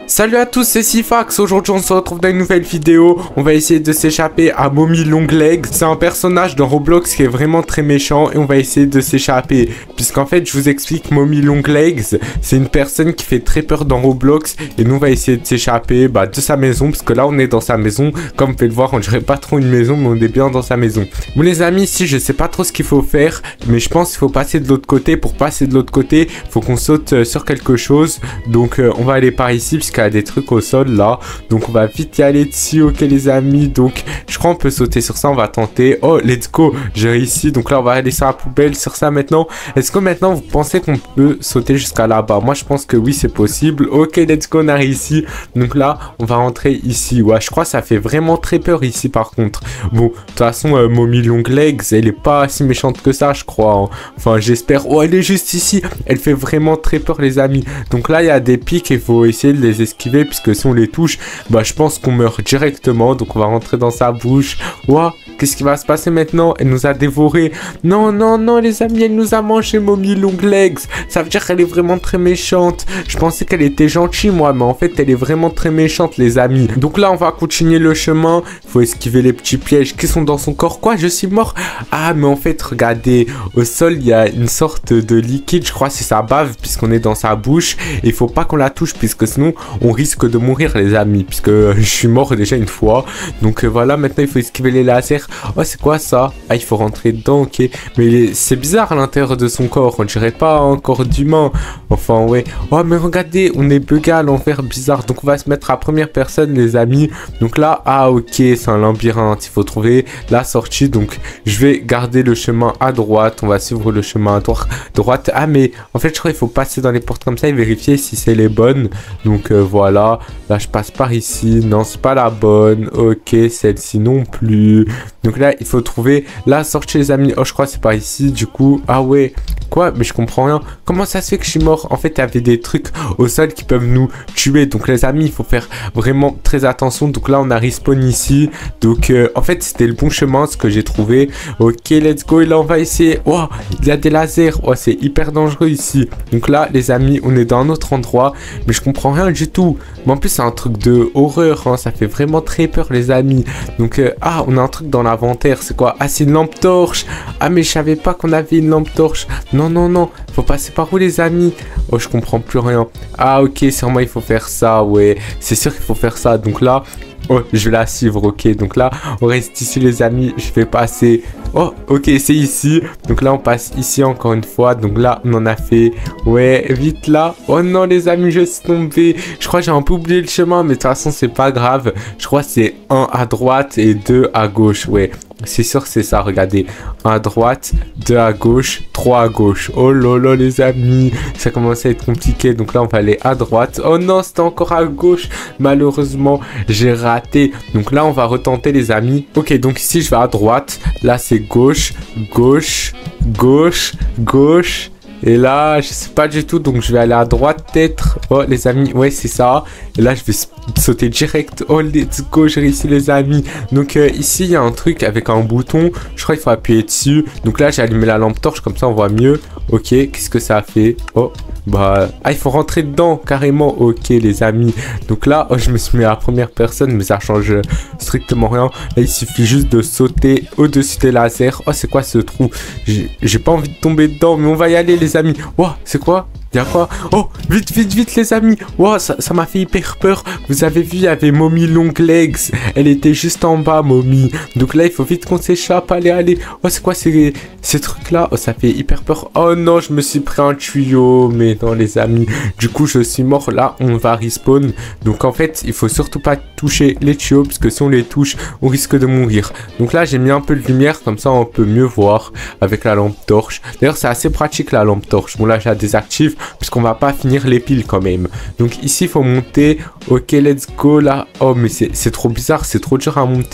Salut à tous, c'est Sifax. Aujourd'hui on se retrouve dans une nouvelle vidéo. On va essayer de s'échapper à Mommy Long Legs. C'est un personnage dans Roblox qui est vraiment très méchant et on va essayer de s'échapper. Puisqu'en fait je vous explique, Mommy Long Legs, c'est une personne qui fait très peur dans Roblox. Et nous on va essayer de s'échapper de sa maison. Parce que là on est dans sa maison. Comme vous pouvez le voir, on dirait pas trop une maison, mais on est bien dans sa maison. Bon les amis, ici je sais pas trop ce qu'il faut faire. Mais je pense qu'il faut passer de l'autre côté. Pour passer de l'autre côté, il faut qu'on saute sur quelque chose. Donc on va aller par ici puisqu'il y a des trucs au sol là, donc on va vite y aller dessus. Ok les amis, donc je crois on peut sauter sur ça, on va tenter. Oh let's go, j'ai réussi. Donc là on va aller sur la poubelle, sur ça maintenant. Est-ce que maintenant vous pensez qu'on peut sauter jusqu'à là-bas? Moi je pense que oui, c'est possible. Ok let's go, on a réussi. Donc là on va rentrer ici. Ouais, je crois que ça fait vraiment très peur ici par contre. Bon, de toute façon Mommy Long Legs, elle est pas si méchante que ça je crois, hein. Enfin j'espère. Oh elle est juste ici, elle fait vraiment très peur les amis. Donc là il y a des pics et il faut essayer de les esquiver, puisque si on les touche, je pense qu'on meurt directement. Donc on va rentrer dans sa bouche. Ouah, qu'est-ce qui va se passer maintenant? Elle nous a dévoré. Non, non, non les amis, elle nous a mangé Mommy Long Legs. Ça veut dire qu'elle est vraiment très méchante. Je pensais qu'elle était gentille moi, mais en fait elle est vraiment très méchante les amis. Donc là on va continuer le chemin. Il faut esquiver les petits pièges qui sont dans son corps. Quoi, je suis mort? Ah mais en fait regardez, au sol il y a une sorte de liquide. Je crois que c'est sa bave, puisqu'on est dans sa bouche. Et il faut pas qu'on la touche, puisque sinon on risque de mourir les amis, puisque je suis mort déjà une fois. Donc voilà, maintenant il faut esquiver les lasers. Oh c'est quoi ça? Ah il faut rentrer dedans, ok. Mais c'est bizarre à l'intérieur de son corps, on dirait pas un corps d'humain. Enfin ouais. Oh mais regardez, on est bugué à l'envers, bizarre. Donc on va se mettre à première personne les amis. Donc là, ah ok, c'est un labyrinthe, il faut trouver la sortie. Donc je vais garder le chemin à droite, on va suivre le chemin à droite. Ah mais en fait je crois qu'il faut passer dans les portes comme ça et vérifier si c'est les bonnes. Donc voilà, là je passe par ici. Non c'est pas la bonne. Ok, celle-ci non plus. Donc là il faut trouver la sortie les amis. Oh je crois que c'est par ici du coup. Ah ouais, quoi? Mais je comprends rien. Comment ça se fait que je suis mort? En fait il y avait des trucs au sol qui peuvent nous tuer. Donc les amis il faut faire vraiment très attention. Donc là on a respawn ici. Donc en fait c'était le bon chemin ce que j'ai trouvé. Ok let's go. Et là on va essayer. Oh il y a des lasers. Oh c'est hyper dangereux ici. Donc là les amis on est dans un autre endroit. Mais je comprends rien du tout. Mais en plus c'est un truc de horreur, hein. Ça fait vraiment très peur les amis. Donc ah on a un truc dans l'inventaire. C'est quoi? Ah c'est une lampe torche. Ah mais je savais pas qu'on avait une lampe torche. Non non non, faut passer par où les amis? Oh je comprends plus rien. Ah ok, sûrement il faut faire ça. Ouais c'est sûr qu'il faut faire ça. Donc là oh, je vais la suivre, ok. Donc là, on reste ici, les amis. Je vais passer. Oh, ok, c'est ici. Donc là, on passe ici encore une fois. Donc là, on en a fait. Ouais, vite là. Oh non, les amis, je suis tombé. Je crois que j'ai un peu oublié le chemin, mais de toute façon, c'est pas grave. Je crois que c'est 1 à droite et 2 à gauche. Ouais, c'est sûr, c'est ça. Regardez, 1 à droite, 2 à gauche, 3 à gauche. Oh là là, les amis, ça commence à être compliqué. Donc là, on va aller à droite. Oh non, c'était encore à gauche. Malheureusement, j'ai raté. Donc là, on va retenter, les amis. Ok, donc ici, je vais à droite. Là, c'est gauche, gauche, gauche, gauche. Et là, je sais pas du tout, donc je vais aller à droite peut-être. Oh les amis, ouais c'est ça. Et là, je vais sauter direct. Oh let's go, j'ai réussi les amis. Donc ici, il y a un truc avec un bouton. Je crois qu'il faut appuyer dessus. Donc là, j'ai allumé la lampe torche, comme ça on voit mieux. Ok, qu'est-ce que ça a fait? Oh, ah il faut rentrer dedans carrément. Ok les amis. Donc là, oh, je me suis mis à la première personne, mais ça change strictement rien. Là, il suffit juste de sauter au-dessus des lasers. Oh c'est quoi ce trou? J'ai pas envie de tomber dedans, mais on va y aller les amis. Wow, c'est quoi? Il y a quoi? Oh, vite, vite, vite les amis. Wow, ça m'a fait hyper peur. Vous avez vu, il y avait Mommy Long Legs. Elle était juste en bas, Mommy. Donc là, il faut vite qu'on s'échappe. Allez, allez. Oh, c'est quoi ces trucs-là? Oh, ça fait hyper peur. Oh non, je me suis pris un tuyau. Mais non, les amis. Du coup, je suis mort. Là, on va respawn. Donc en fait, il faut surtout pas toucher les tuyaux, parce que si on les touche, on risque de mourir. Donc là, j'ai mis un peu de lumière. Comme ça, on peut mieux voir avec la lampe torche. D'ailleurs, c'est assez pratique, la lampe torche. Bon, là, je la désactive, puisqu'on va pas finir les piles quand même. Donc ici il faut monter. Ok let's go là. Oh mais c'est trop bizarre, c'est trop dur à monter.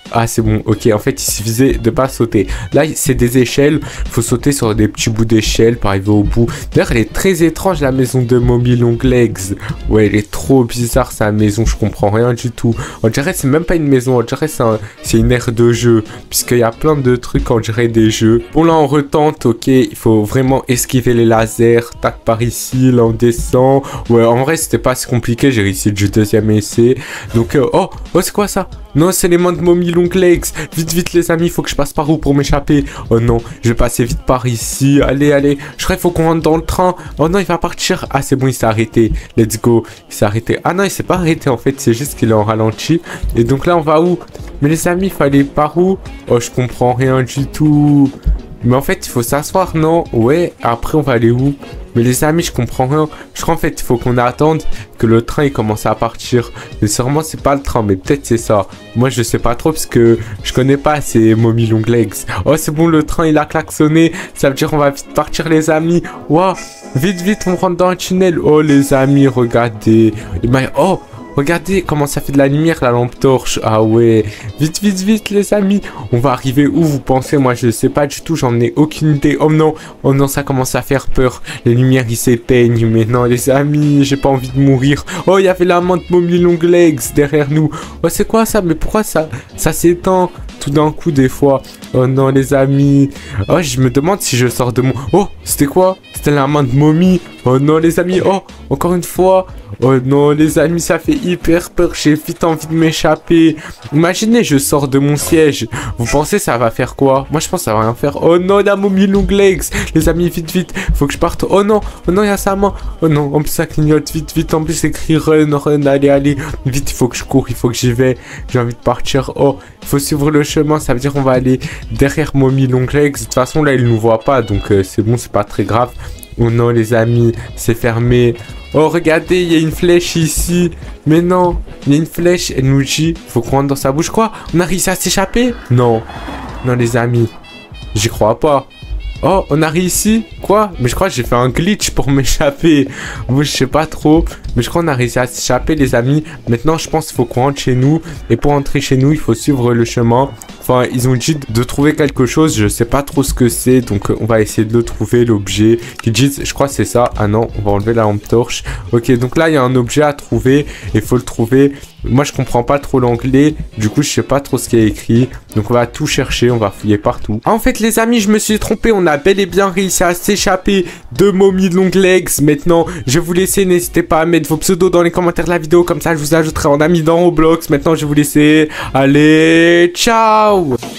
Ah, c'est bon, ok, en fait, il suffisait de pas sauter. Là, c'est des échelles, faut sauter sur des petits bouts d'échelle pour arriver au bout. D'ailleurs, elle est très étrange, la maison de Mommy Longlegs. Ouais, elle est trop bizarre, sa maison, je comprends rien du tout. On dirait c'est même pas une maison, on dirait c'est une aire de jeu, puisqu'il y a plein de trucs, on dirait des jeux. Bon, là, on retente, ok, il faut vraiment esquiver les lasers. Tac, par ici, là, on descend. Ouais, en vrai, c'était pas si compliqué, j'ai réussi du deuxième essai. Donc, oh, c'est quoi ça? Non, c'est les mains de Mommy Longlegs. Vite, vite, les amis, faut que je passe par où pour m'échapper? Oh non, je vais passer vite par ici. Allez, allez. Je crois qu'il faut qu'on rentre dans le train. Oh non, il va partir. Ah, c'est bon, il s'est arrêté. Let's go. Il s'est arrêté. Ah non, il s'est pas arrêté, en fait. C'est juste qu'il est en ralenti. Et donc là, on va où? Mais les amis, il faut aller par où? Oh, je comprends rien du tout. Mais en fait, il faut s'asseoir, non? Ouais, après, on va aller où? Mais les amis, je comprends rien. Je crois en fait, il faut qu'on attende que le train il commence à partir. Mais sûrement, c'est pas le train, mais peut-être c'est ça. Moi, je sais pas trop parce que je connais pas ces Mommy Longlegs. Oh, c'est bon, le train il a klaxonné. Ça veut dire qu'on va vite partir, les amis. Waouh, vite, vite, on rentre dans un tunnel. Oh, les amis, regardez. Oh, regardez comment ça fait de la lumière, la lampe torche. Ah ouais. Vite, vite, vite, les amis. On va arriver où, vous pensez? Moi, je sais pas du tout. J'en ai aucune idée. Oh non, ça commence à faire peur. Les lumières, ils s'éteignent. Mais non, les amis, j'ai pas envie de mourir. Oh, il y avait la main de Mommy Longlegs derrière nous. Oh, c'est quoi ça? Mais pourquoi ça s'éteint tout d'un coup, des fois? Oh non, les amis. Oh, je me demande si je sors de mon... Oh, c'était quoi? C'était la main de Mommy. Oh non, les amis. Oh, encore une fois. Oh non, les amis, ça fait hyper peur. J'ai vite envie de m'échapper. Imaginez, je sors de mon siège. Vous pensez ça va faire quoi? Moi, je pense que ça va rien faire. Oh non, la Mommy Longlegs. Les amis, vite, vite. Faut que je parte. Oh non, il y a sa main. Oh non, en plus, ça clignote. Vite, vite. En plus, c'est écrit run, run. Allez, allez. Vite, il faut que je cours. Il faut que j'y vais. J'ai envie de partir. Oh, il faut suivre le chemin. Ça veut dire qu'on va aller derrière Mommy Longlegs. De toute façon, là, il nous voit pas. Donc, c'est bon, c'est pas très grave. Oh non, les amis, c'est fermé. Oh, regardez, il y a une flèche ici. Mais non, il y a une flèche. Elle nous dit, faut qu'on rentre dans sa bouche. Quoi? On a réussi à s'échapper? Non. Non, les amis, j'y crois pas. Oh, on a réussi? Quoi? Mais je crois que j'ai fait un glitch pour m'échapper. Moi, je sais pas trop. Mais je crois qu'on a réussi à s'échapper, les amis. Maintenant, je pense qu'il faut qu'on rentre chez nous. Et pour rentrer chez nous, il faut suivre le chemin. Enfin, ils ont dit de trouver quelque chose. Je sais pas trop ce que c'est. Donc, on va essayer de le trouver, l'objet. Ils disent, je crois que c'est ça. Ah non, on va enlever la lampe torche. Ok, donc là, il y a un objet à trouver. Et il faut le trouver. Moi, je comprends pas trop l'anglais. Du coup, je sais pas trop ce qu'il y a écrit. Donc, on va tout chercher. On va fouiller partout. Ah, en fait, les amis, je me suis trompé. On a bel et bien réussi à s'échapper de Mommy Longlegs. Maintenant, je vais vous laisser. N'hésitez pas à mettre vos pseudos dans les commentaires de la vidéo. Comme ça, je vous ajouterai en ami dans Roblox. Maintenant, je vais vous laisser. Allez, ciao!